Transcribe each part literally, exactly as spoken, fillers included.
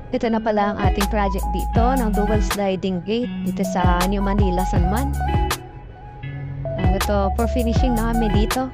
Ito na pala ang ating project dito ng dual sliding gate dito sa New Manila, San Juan. Ang ito for finishing namin dito.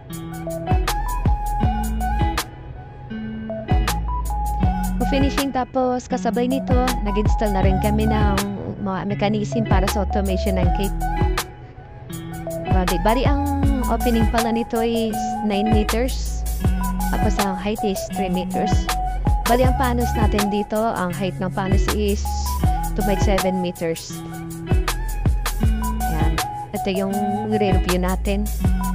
For finishing, tapos kasabay nito nag-install na rin kami ng mga mechanism para sa automation ng gate. Bali, bali ang opening pala nito is nine meters. Tapos ang height is three meters. Bali ang panels natin dito, ang height ng panels is two point seven meters. Ayan. Ito yung re-review natin.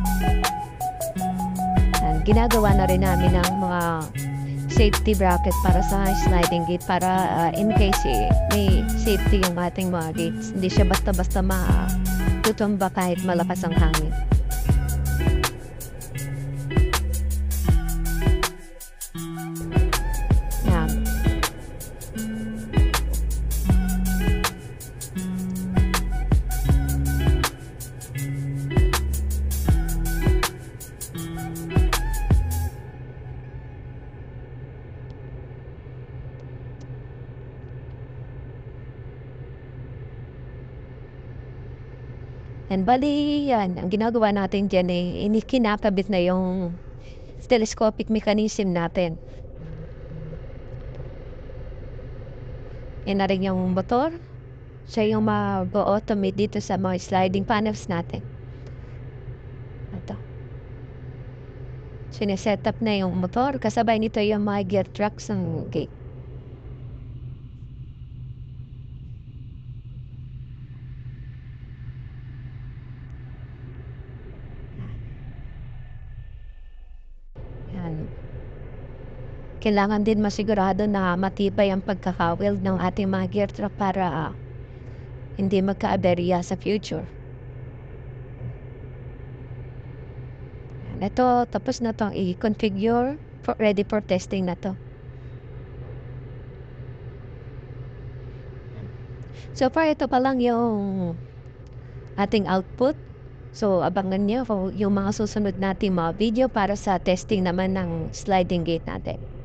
Ayan. Ginagawa na rin namin ng mga safety bracket para sa sliding gate para uh, in case eh, may safety yung ating mga gates. Hindi siya basta-basta matutumba kahit malakas ang hangin. And bali, yan, ang ginagawa natin dyan eh, inikinakabit na yung telescopic mechanism natin. Yan na rin yung motor. Siya yung mag-automate dito sa mga sliding panels natin. Ito. Sineset up na yung motor. Kasabay nito yung mga gear tracks ng gate. Kailangan din masigurado na matibay ang pagkakaweld ng ating mga gear track para uh, hindi magka-aberya sa future. Ito, tapos na itong i-configure for, ready for testing na to. So far, ito pa lang yung ating output. So, abangan nyo yung mga susunod nating mga video para sa testing naman ng sliding gate natin.